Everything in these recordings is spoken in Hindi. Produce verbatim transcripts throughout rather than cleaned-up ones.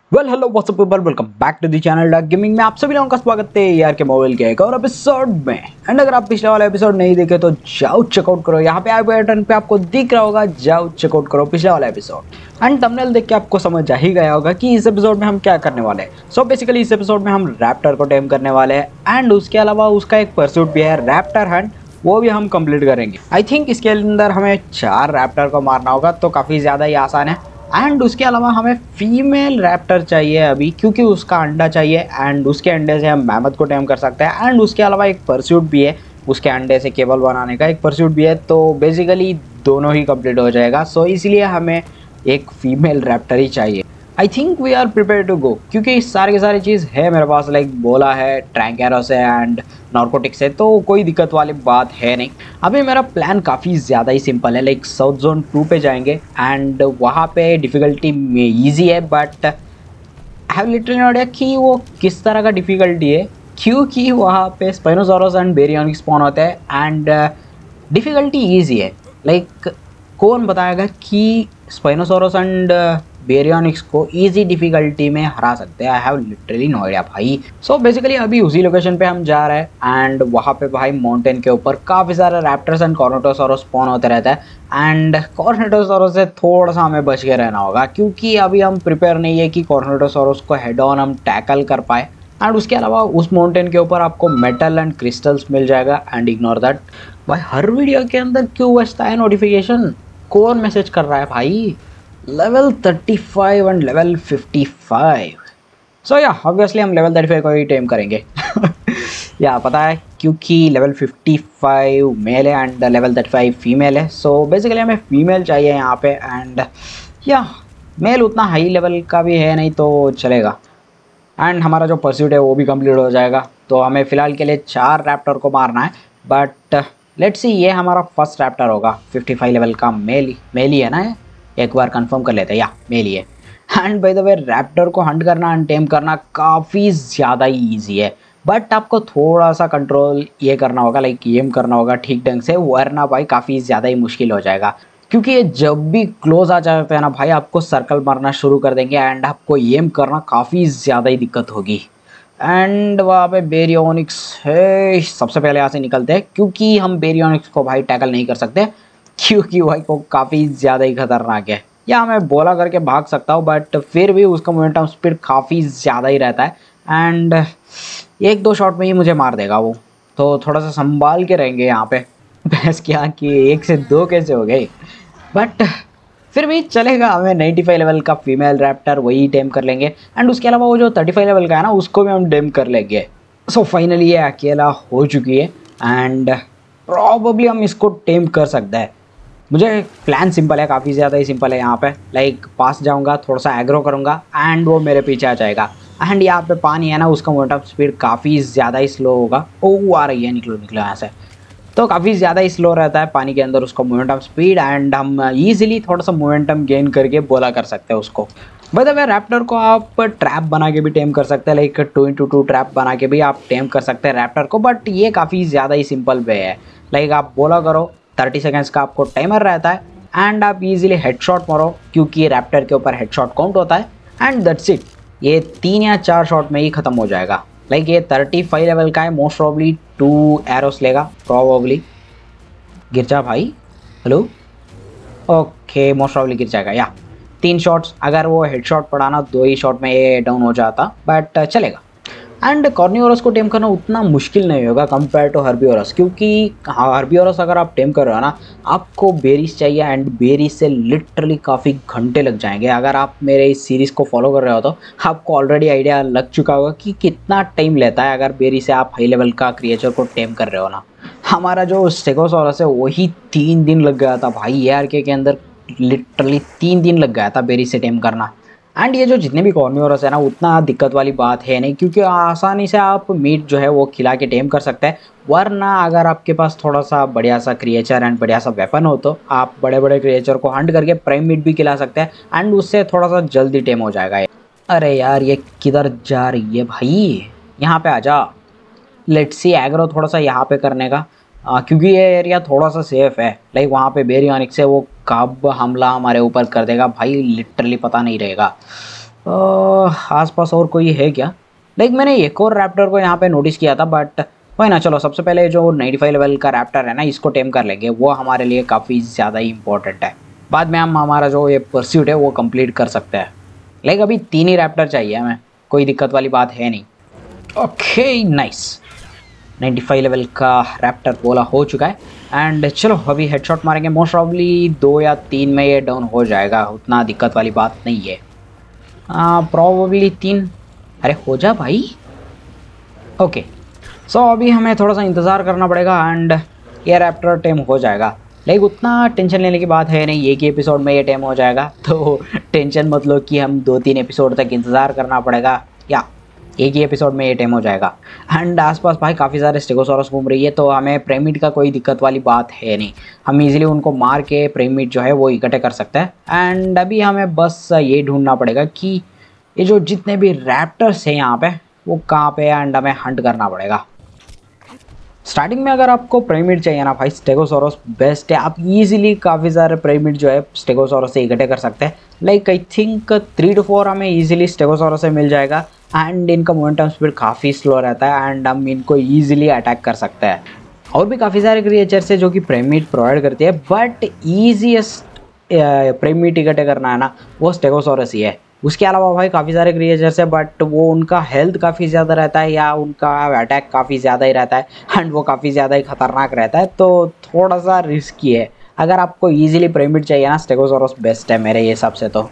Well hello what's up people, welcome back to the channel dark gaming में आप सभी लोगों का स्वागत है यार के मोबाइल के एक और एपिसोड में। एंड अगर आप पिछला वाला एपिसोड नहीं देखे तो जाओ चेकआउट करो, यहाँ पे आई बटन पे आपको दिख रहा होगा, जाओ चेकआउट करो पिछला वाला एपिसोड। एंड थंबनेल देख के आपको समझ आ ही गया होगा कि इस एपिसोड में हम क्या करने वाले हैं। सो बेसिकली इस एपिसोड में हम रैप्टर को टेम करने वाले हैं एंड उसके अलावा उसका एक परसूट भी है रैप्टर हंट, वो भी हम कंप्लीट करेंगे। आई थिंक इसके अंदर हमें चार रैप्टर को मारना होगा तो काफ़ी ज़्यादा ही आसान है। एंड उसके अलावा हमें फीमेल रैप्टर चाहिए अभी, क्योंकि उसका अंडा चाहिए एंड उसके अंडे से हम मैमथ को टेम कर सकते हैं। एंड उसके अलावा एक परस्यूट भी है, उसके अंडे से केबल बनाने का एक परस्यूट भी है, तो बेसिकली दोनों ही कंप्लीट हो जाएगा। सो so, इसलिए हमें एक फीमेल रैप्टर ही चाहिए। I think we are prepare to go, क्योंकि सारे के सारी चीज़ है मेरे पास, लाइक बोला है, ट्रैंकेरोस है एंड नार्कोटिक्स है, तो कोई दिक्कत वाली बात है नहीं। अभी मेरा प्लान काफ़ी ज़्यादा ही सिंपल है, लाइक साउथ जोन टू पे जाएंगे एंड वहाँ पे डिफ़िकल्टी में ईजी है, but I have literally no idea कि वो किस तरह का डिफ़िकल्टी है, क्योंकि वहाँ पे स्पाइनोसॉरस एंड बेरियोनिक स्पॉन होते हैं एंड डिफ़िकल्टी ईजी है। लाइक कौन बताएगा कि स्पाइनोसॉरस एंड बेरियोनिक्स को इजी डिफिकल्टी में हरा सकते हैं। I have literally no idea भाई। सो बेसिकली अभी उसी लोकेशन पे हम जा रहे हैं एंड वहाँ पे भाई माउंटेन के ऊपर काफ़ी सारे रैप्टर्स एंड कॉर्नेटोसॉरस स्पॉन होते रहता है एंड कॉर्नेटोसॉरस से थोड़ा सा हमें बच के रहना होगा, क्योंकि अभी हम प्रिपेयर नहीं है कि कॉर्नेटोसॉरस को हेड ऑन हम टैकल कर पाए। एंड उसके अलावा उस माउंटेन के ऊपर आपको मेटल एंड क्रिस्टल्स मिल जाएगा एंड इग्नोर दैट। भाई हर वीडियो के अंदर क्यों बचता है नोटिफिकेशन, कौन मैसेज कर रहा है भाई? Level thirty five and level fifty five. So या ऑब्वियसली हम लेवल थर्टी फाइव को ही टेम करेंगे। या पता है, क्योंकि लेवल फिफ्टी फाइव मेल है and level thirty five female है। सो बेसिकली हमें फीमेल चाहिए यहाँ पे एंड या मेल उतना हाई लेवल का भी है नहीं तो चलेगा। एंड हमारा जो परस्यूट है वो भी कंप्लीट हो जाएगा। तो हमें फ़िलहाल के लिए चार रैप्टर को मारना है, बट लेट्स सी ये हमारा फर्स्ट रैप्टर होगा फिफ्टी फाइव लेवल का। मेल मेल ही है ना, एक बार कंफर्म कर लेते हैं, या मेल ही है। And by the way raptor को हंट करना एंड टेम करना काफ़ी ज़्यादा ही ईजी है, बट आपको थोड़ा सा कंट्रोल ये करना होगा, लाइक एम करना होगा ठीक ढंग से, वरना भाई काफ़ी ज़्यादा ही मुश्किल हो जाएगा। क्योंकि ये जब भी क्लोज आ जाते हैं ना भाई, आपको सर्कल मारना शुरू कर देंगे एंड आपको एम करना काफ़ी ज़्यादा ही दिक्कत होगी। एंड वहाँ पे बेरियोनिक्स है, सबसे पहले यहाँ से निकलते हैं, क्योंकि हम बेरियोनिक्स को भाई टैकल नहीं कर सकते, क्योंकि भाई को काफ़ी ज़्यादा ही खतरनाक है। या मैं बोला करके भाग सकता हूँ, बट फिर भी उसका मोमेंटम स्पीड काफ़ी ज़्यादा ही रहता है एंड एक दो शॉट में ही मुझे मार देगा वो, तो थोड़ा सा संभाल के रहेंगे यहाँ पे। बहस क्या कि एक से दो कैसे हो गए, बट फिर भी चलेगा। हमें नाइन्टी फाइव लेवल का फीमेल रैप्टर वही टेम कर लेंगे एंड उसके अलावा वो जो थर्टी फाइव लेवल का है ना, उसको भी हम टेम कर लेंगे। सो फाइनली ये अकेला हो चुकी है एंड प्रॉबली हम इसको टेम कर सकते हैं। मुझे प्लान सिंपल है, काफ़ी ज़्यादा ही सिंपल है। यहाँ पे लाइक पास जाऊँगा, थोड़ा सा एग्रो करूँगा एंड वो मेरे पीछे आ जाएगा। एंड यहाँ पे पानी है ना, उसका मोमेंटम स्पीड काफ़ी ज़्यादा ही स्लो होगा। ओ आ रही है, निकलो निकलो यहाँ से। तो काफ़ी ज़्यादा ही स्लो रहता है पानी के अंदर उसका मोमेंटम स्पीड एंड हम ईजिली थोड़ा सा मोमेंटम गेन करके बोला कर सकते हैं उसको। बाय द वे रैप्टर को आप ट्रैप बना के भी टेम कर सकते हैं, like two into two trap बना के भी आप टेम कर सकते हैं रैप्टर को, बट ये काफ़ी ज़्यादा ही सिंपल वे है। लाइक आप बोला करो, थर्टी सेकेंड्स का आपको टाइमर रहता है एंड आप इजीली हेडशॉट मारो, क्योंकि रैप्टर के ऊपर हेडशॉट काउंट होता है एंड दैट्स इट। ये तीन या चार शॉट में ही ख़त्म हो जाएगा। लाइक ये थर्टी फाइव लेवल का है, मोस्ट प्रॉब्ली टू एरोस लेगा प्रॉबली। गिर जा भाई, हेलो, ओके मोस्ट प्रॉब्ली गिर जाएगा। या तीन शॉट्स, अगर वो हेडशॉट पड़ा ना दो ही शॉट में ये डाउन हो जाता, बट चलेगा। एंड कॉर्नियोरस को टेम करना उतना मुश्किल नहीं होगा कंपेयर टू हर्बियोरस, क्योंकि हर्बियोरस अगर आप टेम कर रहे हो ना, आपको बेरीज चाहिए एंड बेरीज से लिटरली काफ़ी घंटे लग जाएंगे। अगर आप मेरे इस सीरीज़ को फॉलो कर रहे हो तो आपको ऑलरेडी आइडिया लग चुका होगा कि कितना टाइम लेता है अगर बेरी से आप हाई लेवल का क्रिएचर को टेम कर रहे हो ना। हमारा जो स्टेगोसॉरस है वही तीन दिन लग गया था भाई, ए आर के के अंदर लिटरली तीन दिन लग गया था बेरी से टेम करना। एंड ये जो जितने भी कॉर्नियोरस है ना, उतना दिक्कत वाली बात है नहीं, क्योंकि आसानी से आप मीट जो है वो खिला के टेम कर सकते हैं। वरना अगर आपके पास थोड़ा सा बढ़िया सा क्रिएचर एंड बढ़िया सा वेपन हो तो आप बड़े बड़े क्रिएचर को हंट करके प्राइम मीट भी खिला सकते हैं एंड उससे थोड़ा सा जल्दी टेम हो जाएगा। अरे यार ये किधर जा रही है भाई, यहाँ पे आ जा। लेट्स सी एग्रो थोड़ा सा यहाँ पे करने का, आ, क्योंकि ये एरिया थोड़ा सा सेफ है। लाइक वहाँ पे बेरियोनिक से वो कब हमला हमारे ऊपर कर देगा भाई लिटरली पता नहीं रहेगा। आसपास और कोई है क्या? लाइक मैंने एक और रैप्टर को यहाँ पे नोटिस किया था, बट वही ना, चलो सबसे पहले जो पचानवे लेवल का रैप्टर है ना, इसको टेम कर लेंगे, वो हमारे लिए काफ़ी ज़्यादा ही इंपॉर्टेंट है। बाद में हम हमारा जो ये परस्यूट है वो कंप्लीट कर सकते हैं। लाइक अभी तीन ही रैप्टर चाहिए हमें, कोई दिक्कत वाली बात है नहीं। ओके नाइस, पचानवे लेवल का रैप्टर बोला हो चुका है। एंड चलो अभी हेडशॉट मारेंगे, मोस्ट प्रॉब्ली दो या तीन में ये डाउन हो जाएगा, उतना दिक्कत वाली बात नहीं है। प्रॉबली तीन, अरे हो जा भाई। ओके सो अभी हमें थोड़ा सा इंतज़ार करना पड़ेगा एंड ये रैप्टर टेम हो जाएगा। लाइक उतना टेंशन लेने की बात है नहीं, एक ही एपिसोड में ये टेम हो जाएगा, तो टेंशन मत लो कि हम दो तीन एपिसोड तक इंतज़ार करना पड़ेगा, या एक ही एपिसोड में ये टेम हो जाएगा। एंड आसपास भाई काफ़ी सारे स्टेगोसॉरस घूम रही है, तो हमें प्रेमिड का कोई दिक्कत वाली बात है नहीं, हम इजीली उनको मार के प्रेमिड जो है वो इकट्ठे कर सकते हैं। एंड अभी हमें बस ये ढूंढना पड़ेगा कि ये जो जितने भी रैप्टर्स हैं यहाँ पे वो कहाँ पे है, एंड हमें हंट करना पड़ेगा। स्टार्टिंग में अगर आपको प्रेमिड चाहिए ना भाई, स्टेगोसॉरस बेस्ट है, आप इजीली काफ़ी सारे प्रेमिड जो है स्टेगोसॉरस से इकट्ठे कर सकते हैं। Like I think three two four हमें इजीली स्टेगोसॉरस से मिल जाएगा। एंड इनका मोमेंटम स्पीड काफ़ी स्लो रहता है एंड हम इनको ईजिली अटैक कर सकते हैं। और भी काफ़ी सारे क्रिएचर्स है जो कि प्रेमिड प्रोवाइड करती है, बट ईजीएस्ट प्रेमिड इकट्ठे करना है ना वो स्टेगोसॉरस ही है। उसके अलावा भाई काफ़ी सारे क्रिएचर्स है, बट वो उनका हेल्थ काफ़ी ज़्यादा रहता है या उनका अटैक काफ़ी ज़्यादा ही रहता है एंड वो काफ़ी ज़्यादा ही खतरनाक रहता है, तो थोड़ा सा रिस्की है। अगर आपको ईजिली प्रेमिड चाहिए ना, स्टेगोसॉरस बेस्ट है मेरे हिसाब से तो।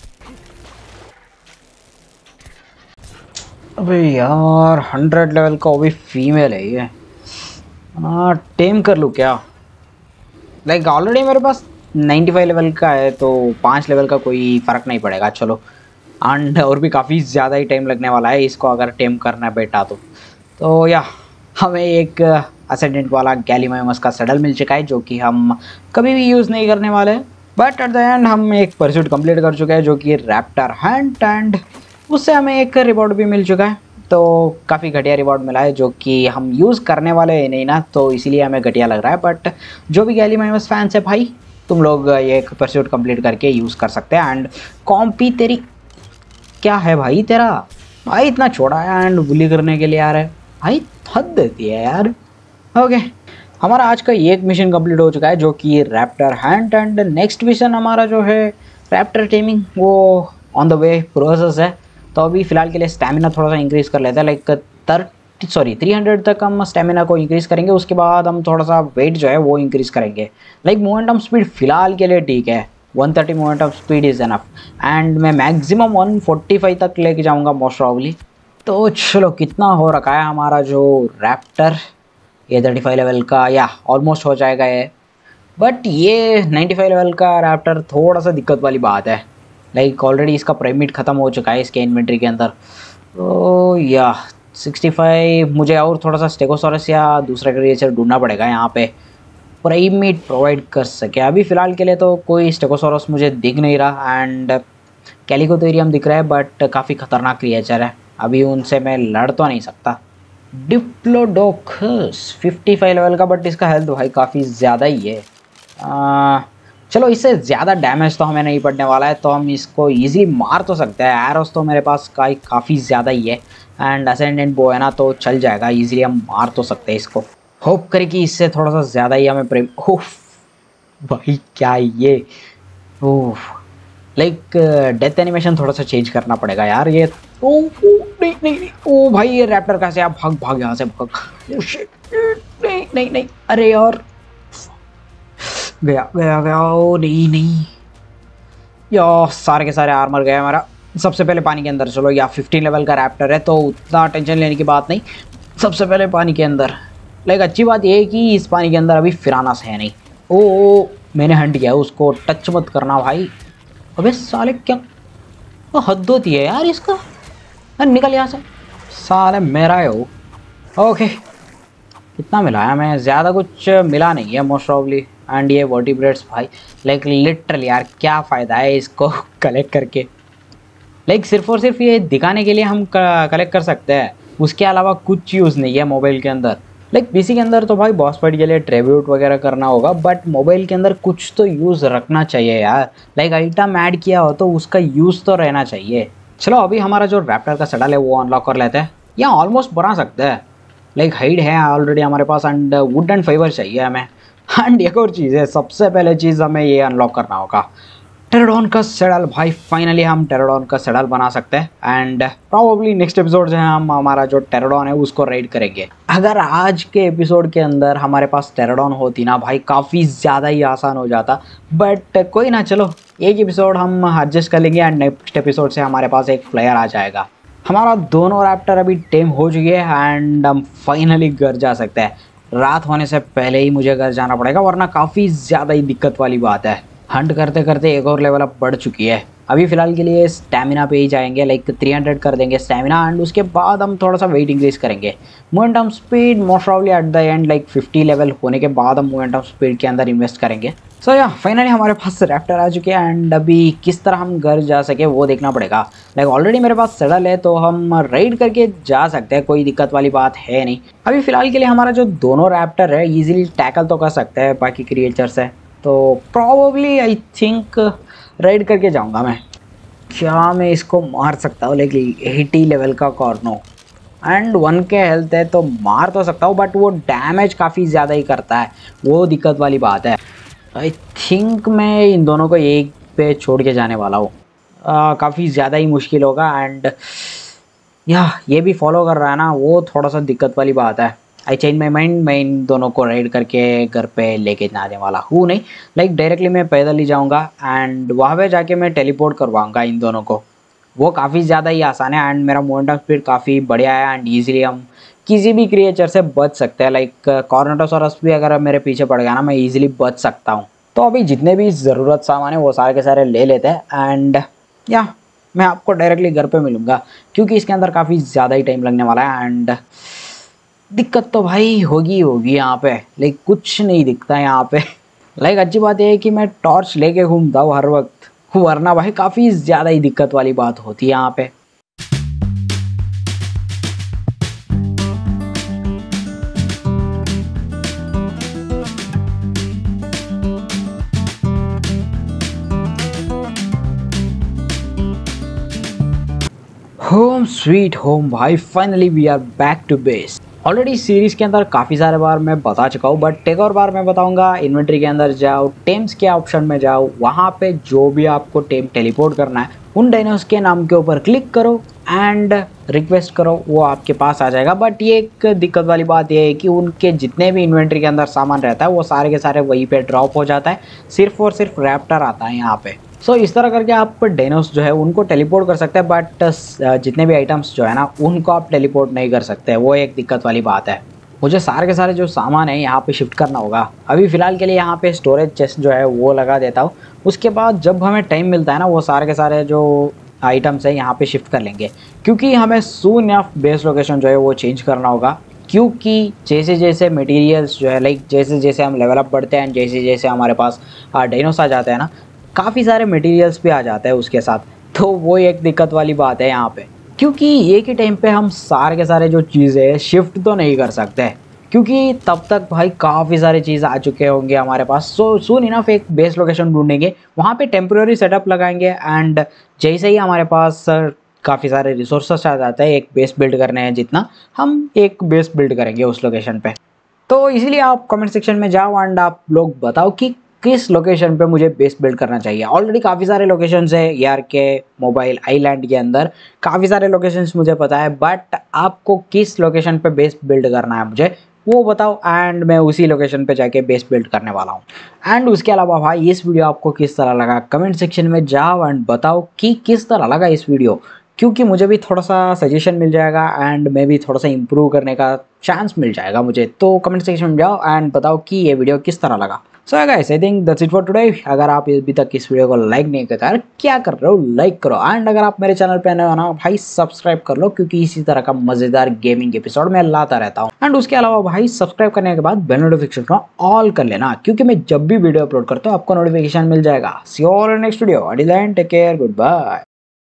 अबे यार हंड्रेड लेवल का वो भी फीमेल है ये, हाँ टेम कर लूँ क्या? लाइक ऑलरेडी मेरे पास पचानवे लेवल का है, तो पाँच लेवल का कोई फ़र्क नहीं पड़ेगा। चलो एंड और भी काफ़ी ज़्यादा ही टाइम लगने वाला है इसको अगर टेम करना बेटा तो तो या हमें एक असेंडेंट वाला गैलीमयमस का सडल मिल चुका है जो कि हम कभी भी यूज़ नहीं करने वाले हैं, बट एट द एंड हम एक परस्यूट कंप्लीट कर चुके हैं जो कि रैप्टर हंट, एंड उससे हमें एक रिवॉर्ड भी मिल चुका है। तो काफ़ी घटिया रिवॉर्ड मिला है जो कि हम यूज़ करने वाले हैं नहीं ना, तो इसीलिए हमें घटिया लग रहा है। बट जो भी गैलीमयमस फैंस है भाई, तुम लोग ये एक परस्यूट कंप्लीट करके यूज़ कर सकते हैं। एंड कॉम्पी तेरी क्या है भाई, तेरा भाई इतना छोड़ा है एंड बुली करने के लिए आ रहा है भाई, हद देती है यार। ओके हमारा आज का एक मिशन कंप्लीट हो चुका है जो कि raptor hunt, and next mission हमारा जो है रैप्टर टेमिंग वो ऑन द वे प्रोसेस है। तो अभी फ़िलहाल के लिए स्टैमिना थोड़ा सा इंक्रीज़ कर लेते हैं, like thirty sorry three hundred तक हम स्टैमिना को इंक्रीज़ करेंगे, उसके बाद हम थोड़ा सा वेट जो है वो इंक्रीज़ करेंगे। लाइक मोमेंटम स्पीड फ़िलहाल के लिए ठीक है, one thirty momentum speed is enough, and मैं मैक्सिमम वन फोर्टी फाइव तक लेके जाऊँगा मोस्ट प्रॉब्ली। तो चलो कितना हो रखा है हमारा जो रैप्टर, ये थर्टी फाइव लेवल का या ऑलमोस्ट हो जाएगा ये, बट ये नाइन्टी फाइव लेवल का रैप्टर थोड़ा सा दिक्कत वाली बात है। लाइक ऑलरेडी इसका प्रेमिड ख़त्म हो चुका है इसके इन्वेंट्री के अंदर, तो या सिक्सटी फाइव मुझे और थोड़ा सा स्टेगोसॉरस या दूसरा क्रिएचर ढूंढना पड़ेगा यहाँ पे प्रेमिड प्रोवाइड कर सके। अभी फ़िलहाल के लिए तो कोई स्टेगोसॉरस मुझे दिख नहीं रहा, एंड कैलिकोथेरियम दिख रहा है बट काफ़ी ख़तरनाक क्रिएचर है, अभी उनसे मैं लड़ तो नहीं सकता। डिप्लोडोकस फिफ्टी फाइव लेवल का, बट इसका हेल्थ भाई काफ़ी ज़्यादा ही है। आ, चलो इससे ज़्यादा डैमेज तो हमें नहीं पड़ने वाला है, तो हम इसको इजीली मार तो सकते हैं। एरोस तो मेरे पास का काफ़ी ज़्यादा ही है, एंड असेंडेंट बो है ना तो चल जाएगा, इजीली हम मार तो सकते हैं इसको। होप करें कि इससे थोड़ा सा ज़्यादा ही हमें प्रेम। ओह भाई क्या ये, ओह लाइक डेथ एनिमेशन थोड़ा सा चेंज करना पड़ेगा यार ये। ओ, ओ नहीं नहीं नहीं, ओ भाई ये रैप्टर कहाँ से, आप भाग भाग यहाँ से भाग। ओ शिट, नहीं नहीं नहीं, अरे यार गया गया गया, ओ नहीं नहीं यार, सारे के सारे आर्मर गया हमारा। सबसे पहले पानी के अंदर चलो, या फिफ्टीन लेवल का रैप्टर है तो उतना टेंशन लेने की बात नहीं, सबसे पहले पानी के अंदर। लाइक अच्छी बात ये है कि इस पानी के अंदर अभी फिरानास है नहीं। ओ, ओ मैंने हंट किया, उसको टच मत करना भाई। अबे साले क्या, वो हद होती है यार इसका, अरे निकल यहाँ से साले, मेरा है वो। ओके कितना मिला है हमें, ज़्यादा कुछ मिला नहीं है मोस्ट प्रॉब्ली। एंड ये वर्टिब्रेट्स भाई लाइक लिटरली यार क्या फ़ायदा है इसको कलेक्ट करके। लाइक सिर्फ और सिर्फ ये दिखाने के लिए हम कलेक्ट कर सकते हैं, उसके अलावा कुछ यूज़ नहीं है मोबाइल के अंदर। लाइक पीसी के अंदर तो भाई बॉस फाइट के लिए ट्रिब्यूट वगैरह करना होगा, बट मोबाइल के अंदर कुछ तो यूज़ रखना चाहिए यार। लाइक आइटम ऐड किया हो तो उसका यूज़ तो रहना चाहिए। चलो अभी हमारा जो रैप्टर का सडल है वो अनलॉक कर लेते हैं, या ऑलमोस्ट बना सकते हैं। लाइक हाइड है ऑलरेडी हमारे पास एंड वुड एंड फाइबर चाहिए हमें। एंड एक और चीज़ है, सबसे पहले चीज़ हमें ये अनलॉक करना होगा टेराडॉन का सडल। भाई फाइनली हम टेराडॉन का सडल बना सकते हैं एंड प्रॉबली नेक्स्ट एपिसोड जो है हम हमारा जो टेराडॉन है उसको राइड करेंगे। अगर आज के एपिसोड के अंदर हमारे पास टेराडॉन होती ना भाई, काफ़ी ज़्यादा ही आसान हो जाता, बट कोई ना, चलो एक एपिसोड हम एडजस्ट कर लेंगे एंड नेक्स्ट एपिसोड से हमारे पास एक फ्लेयर आ जाएगा। हमारा दोनों रैप्टर अभी टेम हो चुके हैं एंड हम फाइनली घर जा सकते हैं। रात होने से पहले ही मुझे घर जाना पड़ेगा, वरना काफ़ी ज़्यादा ही दिक्कत वाली बात है। हंट करते करते एक और लेवल अप बढ़ चुकी है। अभी फ़िलहाल के लिए स्टैमिना पे ही जाएंगे, लाइक तीन सौ कर देंगे स्टैमिना एंड उसके बाद हम थोड़ा सा वेट इंक्रीज करेंगे। Momentum speed most probably at the end like पचास लेवल होने के बाद हम मोमेंटम स्पीड के अंदर इन्वेस्ट करेंगे। सो या फाइनली हमारे पास रैप्टर आ चुके हैं एंड अभी किस तरह हम घर जा सके वो देखना पड़ेगा। लाइक ऑलरेडी मेरे पास सडल है तो हम राइड करके जा सकते हैं, कोई दिक्कत वाली बात है नहीं। अभी फ़िलहाल के लिए हमारा जो दोनों रैप्टर है ईजिली टैकल तो कर सकते हैं बाकी क्रिएचर्स है, तो प्रॉबली आई थिंक राइड करके जाऊंगा मैं। क्या मैं इसको मार सकता हूँ? लेकिन अस्सी लेवल का कॉर्नो एंड वन के हेल्थ है तो मार तो सकता हूँ, बट वो डैमेज काफ़ी ज़्यादा ही करता है, वो दिक्कत वाली बात है। आई थिंक मैं इन दोनों को एक पे छोड़ के जाने वाला हूँ, काफ़ी ज़्यादा ही मुश्किल होगा एंड या ये भी फॉलो कर रहा है ना, वो थोड़ा सा दिक्कत वाली बात है। आई चेंज माई माइंड, मैं इन दोनों को राइड करके घर पे लेके जाने वाला हूँ नहीं, लाइक डायरेक्टली मैं पैदल ही जाऊँगा एंड वहाँ पे जाके मैं टेलीपोर्ट करवाऊँगा इन दोनों को। वो काफ़ी ज़्यादा ही आसान है एंड मेरा मोमेंटम स्पीड काफ़ी बढ़िया है एंड ईजिली हम किसी भी क्रिएचर से बच सकते हैं। लाइक कॉर्नेटोसॉरस भी अगर मेरे पीछे पड़ गया ना, मैं ईजिली बच सकता हूँ। तो अभी जितने भी ज़रूरत सामान है वो सारे के सारे ले लेते हैं एंड या मैं आपको डायरेक्टली घर पे मिलूँगा, क्योंकि इसके अंदर काफ़ी ज़्यादा ही टाइम लगने वाला है एंड दिक्कत तो भाई होगी होगी यहाँ पे, लाइक कुछ नहीं दिखता यहाँ पे। लाइक अच्छी बात यह है कि मैं टॉर्च लेके घूमता हूँ हर वक्त, वरना भाई काफ़ी ज़्यादा ही दिक्कत वाली बात होती है यहाँ पे। होम स्वीट होम भाई, finally we are back to base. Already series के अंदर काफ़ी सारे बार मैं बता चुका हूँ, बट एक और बार मैं बताऊंगा। इन्वेंट्री के अंदर जाओ, टेम्स के ऑप्शन में जाओ, वहाँ पे जो भी आपको टेम टेलीपोर्ट करना है उन डायनोस के नाम के ऊपर क्लिक करो एंड रिक्वेस्ट करो, वो आपके पास आ जाएगा। बट ये एक दिक्कत वाली बात ये है कि उनके जितने भी इन्वेंट्री के अंदर सामान रहता है वो सारे के सारे वहीं पे ड्रॉप हो जाता है, सिर्फ और सिर्फ रैप्टर आता है यहाँ पे। सो so, इस तरह करके आप डायनोस जो है उनको टेलीपोर्ट कर सकते हैं, बट जितने भी आइटम्स जो है ना उनको आप टेलीपोर्ट नहीं कर सकते, वो एक दिक्कत वाली बात है। मुझे सारे के सारे जो सामान है यहाँ पे शिफ्ट करना होगा। अभी फ़िलहाल के लिए यहाँ पे स्टोरेज चेस्ट जो है वो लगा देता हूँ, उसके बाद जब हमें टाइम मिलता है ना वो सारे के सारे जो आइटम्स है यहाँ पे शिफ्ट कर लेंगे, क्योंकि हमें सून या बेस लोकेशन जो है वो चेंज करना होगा। क्योंकि जैसे जैसे मटेरियल्स जो है, लाइक जैसे जैसे हम लेवल अप बढ़ते हैं, जैसे जैसे हमारे पास डायनोस आ जाते हैं ना, काफ़ी सारे मटेरियल्स भी आ जाते हैं उसके साथ, तो वो एक दिक्कत वाली बात है यहाँ पे। क्योंकि एक ही टाइम पे हम सारे के सारे जो चीज़ें शिफ्ट तो नहीं कर सकते, क्योंकि तब तक भाई काफ़ी सारे चीज़ आ चुके होंगे हमारे पास। सो सून इनफ एक बेस लोकेशन ढूंढेंगे, वहाँ पे टेम्प्रेरी सेटअप लगाएंगे एंड जैसे ही हमारे पास काफ़ी सारे रिसोर्सेस आ जाते हैं एक बेस बिल्ड करने हैं जितना, हम एक बेस बिल्ड करेंगे उस लोकेशन पे। तो इसीलिए आप कमेंट सेक्शन में जाओ एंड आप लोग बताओ कि किस लोकेशन पे मुझे बेस बिल्ड करना चाहिए। ऑलरेडी काफ़ी सारे लोकेशंस है यार के मोबाइल आइलैंड के अंदर, काफ़ी सारे लोकेशंस मुझे पता है, बट आपको किस लोकेशन पे बेस बिल्ड करना है मुझे वो बताओ एंड मैं उसी लोकेशन पे जाके बेस बिल्ड करने वाला हूँ। एंड उसके अलावा भाई इस वीडियो आपको किस तरह लगा कमेंट सेक्शन में जाओ एंड बताओ कि किस तरह लगा इस वीडियो, क्योंकि मुझे भी थोड़ा सा सजेशन मिल जाएगा एंड मैं भी थोड़ा सा इम्प्रूव करने का चांस मिल जाएगा मुझे। तो कमेंट सेक्शन में जाओ एंड बताओ कि ये वीडियो किस तरह लगा। So guys I think that's it for today. अगर आप अभी तक इस वीडियो को लाइक नहीं करते यार क्या कर रहे हो, लाइक करो एंड अगर आप मेरे चैनल पे नए हो ना भाई सब्सक्राइब कर लो, क्योंकि इसी तरह का मजेदार गेमिंग एपिसोड मैं लाता रहता हूँ। एंड उसके अलावा भाई सब्सक्राइब करने के बाद बेल नोटिफिकेशन को ऑल कर लेना, क्योंकि मैं जब भी वीडियो अपलोड करता हूँ आपको नोटिफिकेशन मिल जाएगा। See you all in next video, till then take care, good bye.